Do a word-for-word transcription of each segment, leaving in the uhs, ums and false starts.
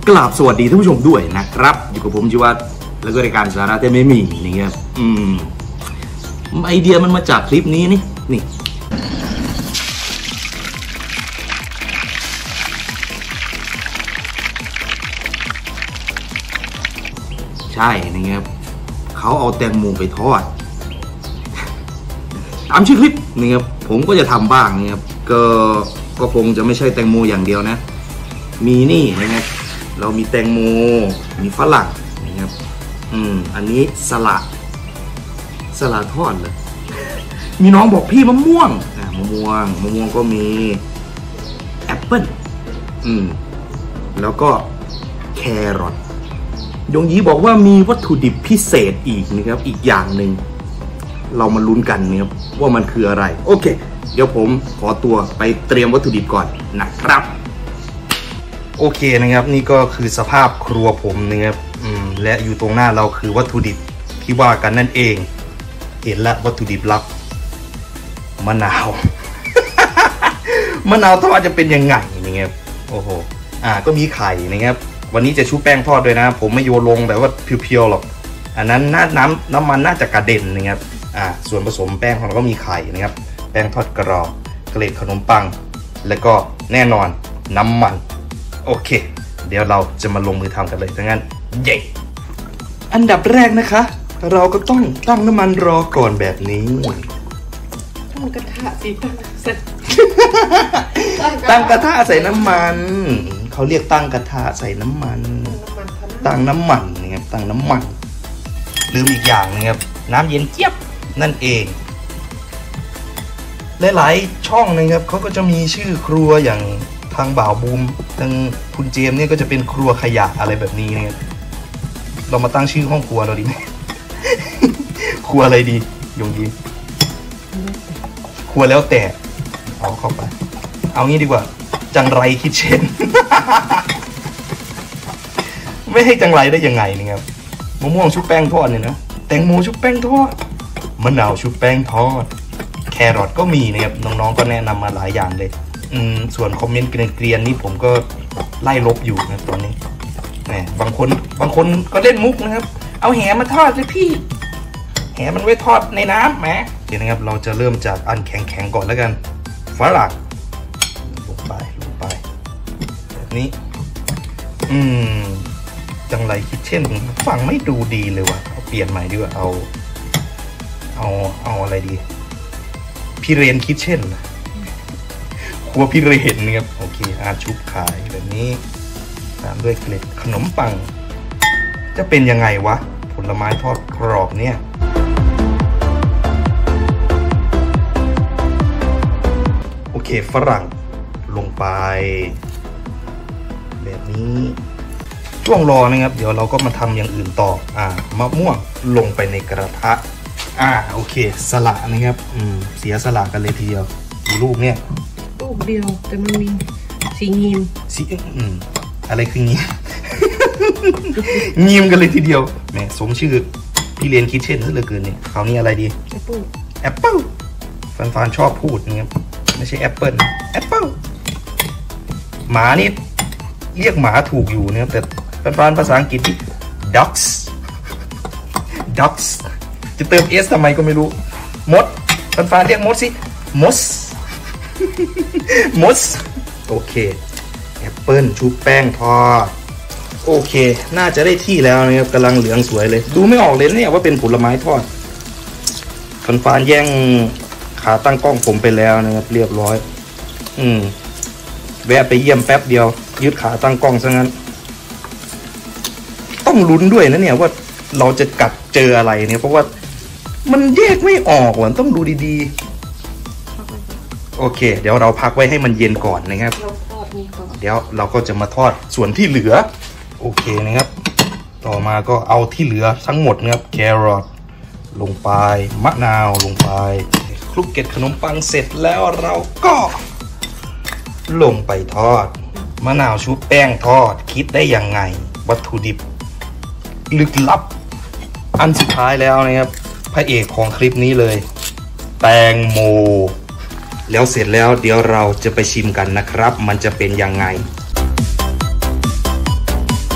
กราบสวัสดีท่านผู้ชมด้วยนะครับอยู่กับผมจิวัฒน์แล้วก็รายการสาระแต่ไม่มีนี่ครับอืมไอเดียมันมาจากคลิปนี้นี่นี่ใช่นะครับเขาเอาแตงโมไปทอดตามชื่อคลิปนี่ครับผมก็จะทำบ้างนะครับก็ก็คงจะไม่ใช่แตงโมอย่างเดียวนะมีนี่นะครับเรามีแตงโมมีฝรั่งนะครับอืมอันนี้สละสละทอดเลยมีน้องบอกพี่มะม่วงอ่ามะม่วงมะม่วงก็มีแอปเปิ้ลอืมแล้วก็แครอทยงยีบอกว่ามีวัตถุดิบพิเศษอีกนะครับอีกอย่างหนึ่งเรามาลุ้นกันนะครับว่ามันคืออะไรโอเคเดี๋ยวผมขอตัวไปเตรียมวัตถุดิบก่อนนะครับโอเคนะครับนี่ก็คือสภาพครัวผมนะครับอืมและอยู่ตรงหน้าเราคือวัตถุดิบที่ว่ากันนั่นเองเห็นละวัตถุดิบลับมะนาว มะนาวทอดจะเป็นยังไงนะครับโอ้โหอ่าก็มีไข่นะครับวันนี้จะชุบแป้งทอดด้วยนะผมไม่โยนลงแบบว่าเพียวๆหรอกอันนั้นน้ำน้ำน้ำมันน่าจะกระเด็นนะครับอ่าส่วนผสมแป้งของเราก็มีไข่นะครับแป้งทอดกรอบเกล็ดขนมปังแล้วก็แน่นอนน้ำมันโอเคเดี๋ยวเราจะมาลงมือทำกันเลยดังนั้นเย่อันดับแรกนะคะเราก็ต้องตั้งน้ำมันรอก่อนแบบนี้ตั้งกระทะสิตั้งใส่ตั้งกระทะใส่น้ำมันเขาเรียกตั้งกระทะใส่น้ำมันตั้งน้ำมันนะครับตั้งน้ำมันลืมอีกอย่างนะครับน้ำเย็นเจี๊ยบนั่นเองหลายๆช่องนะครับเขาก็จะมีชื่อครัวอย่างทางบ่าวบูมทางคุณเจมเนี่ยก็จะเป็นครัวขยะอะไรแบบนี้นะครับเรามาตั้งชื่อห้องครัวเราดีไหม ครัวอะไรดียงดีครัวแล้วแต่เอาเข้าไปเอางี้ดีกว่าจังไรคิดเช่น ไม่ให้จังไรได้ยังไงนี่ครับมะม่วงชุบแป้งทอดเนี่ยนะแตงโมชุบแป้งทอดมะนาวชุบแป้งทอดแครอทก็มีนะครับน้องๆก็แนะนำมาหลายอย่างเลยอืมส่วนคอมเมนต์เกรียนๆนี่ผมก็ไล่ลบอยู่นะตอนนี้แหมบางคนบางคนก็เล่นมุกนะครับเอาแหมาทอดเลยพี่แหมันไว้ทอดในน้ำแหมเดี๋ยวนะครับเราจะเริ่มจากอันแข็งๆก่อนแล้วกันฝรั่งลงไปลงไปแบบนี้อืมจังไรคิดเช่นฟังไม่ดูดีเลยว่ะเอาเปลี่ยนใหม่ดีกว่าเอาเอาเอาอะไรดีพี่เรนคิดเช่นครัวพี่เรนนะครับโอเคอาชุบขายแบบนี้ตามด้วยเกล็ดขนมปังจะเป็นยังไงวะผลไม้ทอดกรอบเนี่ยโอเคฝรั่งลงไปแบบนี้ช่วงรอนะครับเดี๋ยวเราก็มาทำอย่างอื่นต่ออ่ามะม่วงลงไปในกระทะอ่าโอเคสละนะครับอืมเสียสละกันเลยทีเดียวลูกเนี่ยลูกเดียวแต่มันมีสีงีมสีอืมอะไรคืองีม งีมกันเลยทีเดียวแหมสมชื่อพี่เรียนคิดเช่นซะเหลือเกินเนี่ยคราวนี้อะไรดีแอปเปิ้ลแอปเปิ้ลฟันๆชอบพูดนะครับไม่ใช่แอปเปิ้ลแอปเปิ้ลหมานี่เรียกหมาถูกอยู่นะครับแต่ฟันๆภาษาอังกฤษที่ dogs dogs จะเติม s ทำไมก็ไม่รู้มดฟันๆเรียกมดสิมดมดโอเคแอปเปิ้ลชุบแป้งทอดโอเคน่าจะได้ที่แล้วนะครับกำลังเหลืองสวยเลยดูไม่ออกเลยเนี่ยว่าเป็นผลไม้ทอดฟันฟานแย่งขาตั้งกล้องผมไปแล้วนะครับเรียบร้อยอืมแวะไปเยี่ยมแป๊บเดียวยึดขาตั้งกล้องซะงั้นต้องลุ้นด้วยนะเนี่ยว่าเราจะกัดเจออะไรเนี่ยเพราะว่ามันแยกไม่ออกว่ะต้องดูดีๆโอเคเดี๋ยวเราพักไว้ให้มันเย็นก่อนนะครับเดี๋ยวเราก็จะมาทอดส่วนที่เหลือโอเคนะครับต่อมาก็เอาที่เหลือทั้งหมดนะครับแครอทลงไปมะนาวลงไปคลุกเกล็ดขนมปังเสร็จแล้วเราก็ลงไปทอดมะนาวชุบแป้งทอดคิดได้ยังไงวัตถุดิบลึกลับอันสุดท้ายแล้วนะครับพระเอกของคลิปนี้เลยแตงโมแล้วเสร็จแล้วเดี๋ยวเราจะไปชิมกันนะครับมันจะเป็นยังไง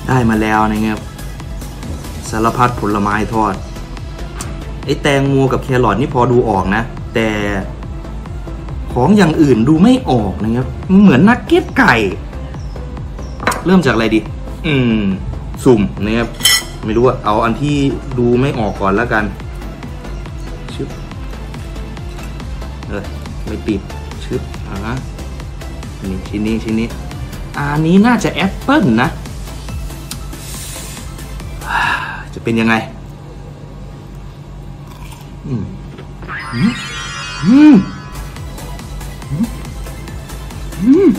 ได้มาแล้วนะครับสารพัดผลไม้ทอดไอ้แตงโมกับแครอทนี่พอดูออกนะแต่ของอย่างอื่นดูไม่ออกนะครับเหมือนนักเก็ตไก่เริ่มจากอะไรดีอืมสุ่มนะครับไม่รู้ว่าเอาอันที่ดูไม่ออกก่อนแล้วกันชึบเออไม่ติดชึบอ่ะนี่ชิ้นนี้ชิ้นนี้อันนี้น่าจะแอปเปิ้ลนะจะเป็นยังไงอืมอืมอืมอืม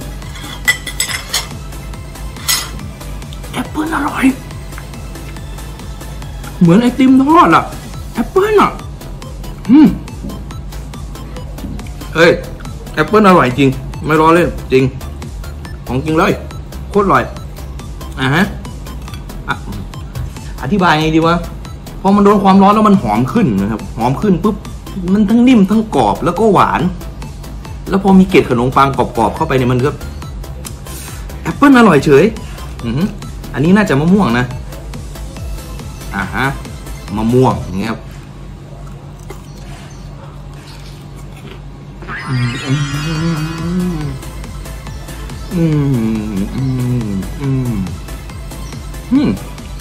แอปเปิ้ลอร่อยเหมือนไอติมทอดอะแอปเปิ้ลอะอืมเฮ้ยแอปเปิ้ลอร่อยจริงไม่ล้อเล่นจริงของจริงเลยโคตรอร่อยอ่ะฮะอธิบายไงดีวะพอมันโดนความร้อนแล้วมันหอมขึ้นนะครับหอมขึ้นปุ๊บมันทั้งนิ่มทั้งกรอบแล้วก็หวานแล้วพอมีเกล็ดขนมปังกรอบๆเข้าไปเนี่ยมันก็แอปเปิ้ลอร่อยเฉยอืออันนี้น่าจะมะม่วงนะอ่าฮะมะม่วงอย่างเงี้ยครับอืมอืมอืมอืมอืมอืม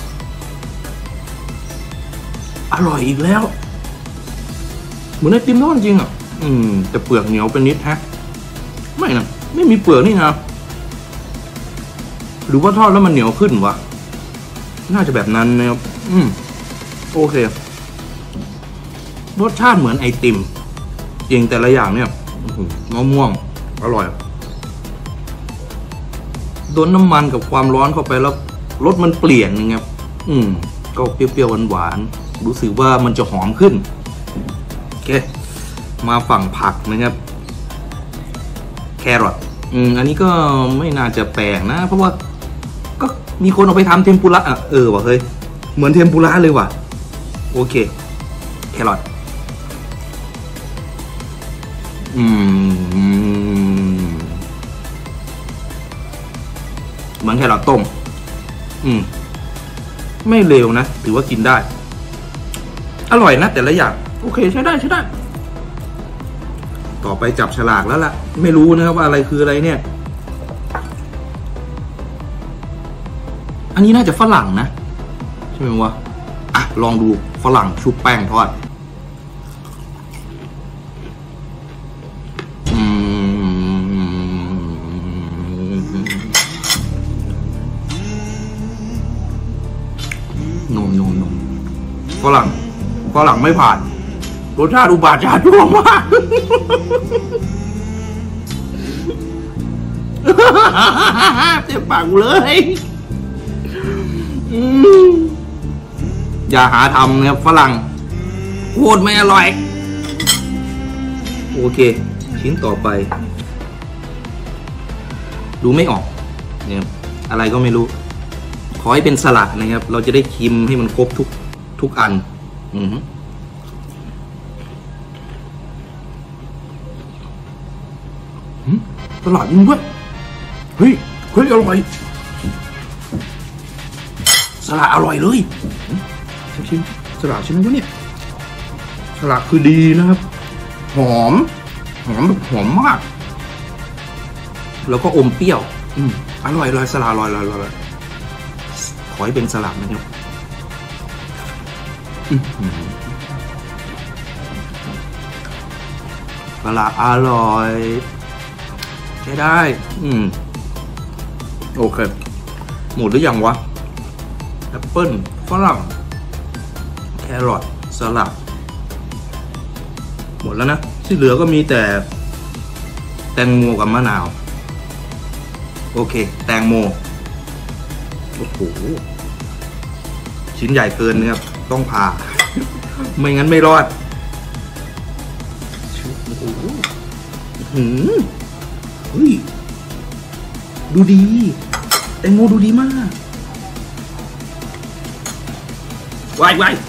อร่อยอีกแล้วเหมือนไอติมทอดจริงอ่ะอืมแต่เปลือกเหนียวเป็นนิดฮะไม่นะไม่มีเปลือกนี่นะหรือว่าทอดแล้วมันเหนียวขึ้นวะน่าจะแบบนั้นนะครับอืมโอเครสชาติเหมือนไอติมจริงแต่ละอย่างเนี่ยมะม่วงอร่อยโดนน้ำมันกับความร้อนเข้าไปแล้วรสมันเปลี่ยนนะครับอืมก็เปรี้ยวๆหวานๆรู้สึกว่ามันจะหอมขึ้นโอเคมาฝั่งผักนะครับแครอทอืมอันนี้ก็ไม่น่าจะแปลกนะเพราะว่าก็มีคนเอาไปทำเทมปุระอ่ะเออว่ะเฮ้ยเหมือนเทมปุระเลยว่ะโอเคแครอทอืมเหมือนแครอทต้มอืมไม่เลวนะถือว่ากินได้อร่อยนะแต่ละอย่างโอเคใช้ได้ใช้ได้ต่อไปจับฉลากแล้วล่ะไม่รู้นะครับว่าอะไรคืออะไรเนี่ยอันนี้น่าจะฝรั่งนะใช่ไหมวะอ่ะลองดูฝรั่งชุบแป้งทอดอืมนมนมนมฝรั่งฝรั่งไม่ผ่านรสชาติอุบาทาชั่วมากเจ็บปากเลยอย่าหาทำนะครับฝรั่งโคตรไม่อร่อยโอเคชิ้นต่อไปดูไม่ออกเนี่ยอะไรก็ไม่รู้ขอให้เป็นสลัดนะครับเราจะได้ชิมให้มันครบทุกทุกอันอือสลัดจริงด้วยเฮ้ยเฮ้ยอร่อยสลัดอร่อยเลยชิมสลัดใช่ไหมวะเนี่ยสลัดคือดีนะครับหอมหอมแบบหอมมากแล้วก็อมเปรี้ยวอืมอร่อยเลยสลัดอร่อยอร่อยอร่อยขอให้เป็นสลัดนะครับสลัดอร่อยใช้ได้อืมโอเคหมดหรือยังวะแอปเปิ้ลฝรั่งแครอทสลัดหมดแล้วนะที่เหลือก็มีแต่แตงโมกับมะนาวโอเคแตงโมโอ้โหชิ้นใหญ่เกินนะครับต้องผ่าไม่งั้นไม่รอดโอ้โหหืมเฮ้ยดูดีแตงโมดูดีมากวายวาย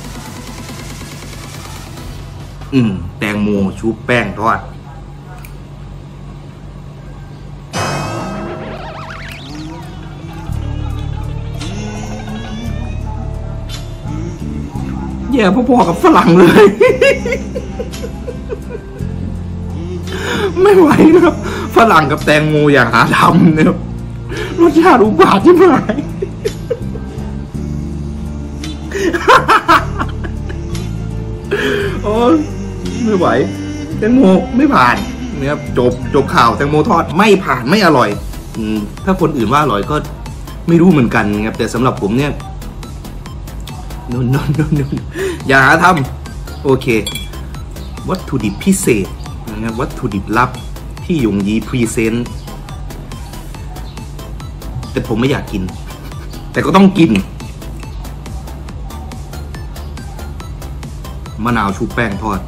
อืมแตงโมชุบแป้งทอดย่พอๆกับฝรั่งเลย ไม่ไหวนะครับฝรั่งกับแตงโมอย่าหาทำนะครับรสชาติอุบาทใช่ไหม โอ้ไม่ไหวแตงโมไม่ผ่านนะครับจบจบข่าวแตงโมทอดไม่ผ่านไม่อร่อยอืมถ้าคนอื่นว่าอร่อยก็ไม่รู้เหมือนกันนะครับแต่สำหรับผมเนี่ยนนนนนอย่าหาทำโอเควัตถุดิบพิเศษนะครับวัตถุดิบลับที่ยงยีพรีเซนต์แต่ผมไม่อยากกินแต่ก็ต้องกินมะนาวชุบแป้งทอด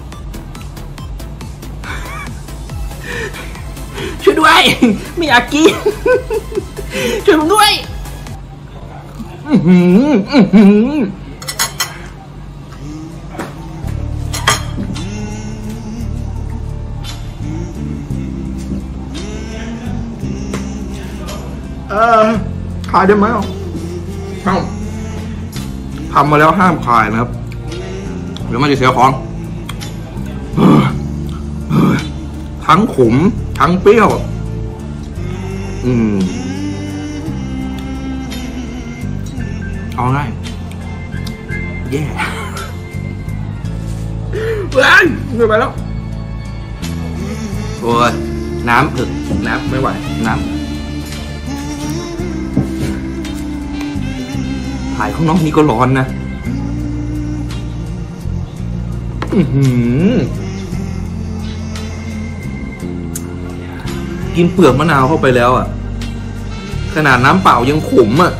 ช่วยด้วยไม่อยากกินช่วยผมด้วยอื้อหืออื้อหือเออขายได้ไหมอ่ะห้ามทำมาแล้วห้ามขายนะครับเดี๋ยวมันจะเสียของทั้งขมทั้งเปรี้ยวอืมเอาง่ายแย่เฮ้ยไม่ไปแล้วโอ้ยน้ำเถอะน้ำไม่ไหวน้ำถ่ายข้างนอกนี้ก็ร้อนนะอือหือกินเปลือกมะนาวเข้าไปแล้วอ่ะขนาดน้ำเปล่ายังขมอ่ะ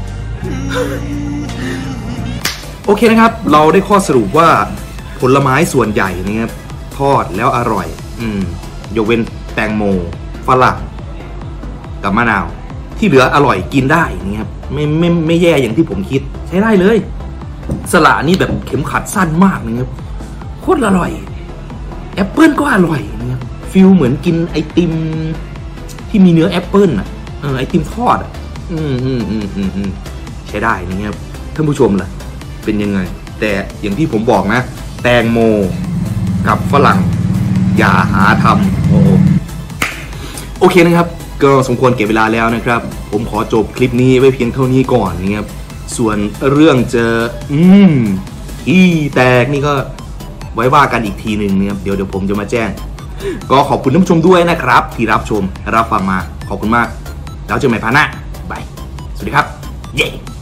โอเคนะครับเราได้ข้อสรุปว่าผลไม้ส่วนใหญ่นะครับทอดแล้วอร่อยอืมยกเว้นแตงโมฝรั่งกับมะนาวที่เหลืออร่อยกินได้นี่ครับไม่ไม่ไม่แย่อย่างที่ผมคิดใช้ได้เลยสละนี่แบบเข็มขัดสั้นมากนะครับโคตรอร่อยแอปเปิลก็อร่อยนะครับฟิลเหมือนกินไอติมที่มีเนื้อแอปเปิลอ่ะเออไอติมทอดอ่ะอืมอืมอืมอืมอืมใช้ได้นะครับท่านผู้ชมล่ะเป็นยังไงแต่อย่างที่ผมบอกนะแตงโมกับฝรั่งอย่าหาทำโอ้โอเคนะครับก็สมควรเก็บเวลาแล้วนะครับผมขอจบคลิปนี้ไว้เพียงเท่านี้ก่อนนะครับส่วนเรื่องเจออืมที่แตกนี่ก็ไว้ว่ากันอีกทีหนึ่งนะครับเดี๋ยวเดี๋ยวผมจะมาแจ้งก็ขอบคุณท่านผู้ชมด้วยนะครับที่รับชมรับฟังมาขอบคุณมากแล้วเจอกันใหม่พาร์ทหน้าบายสวัสดีครับเย้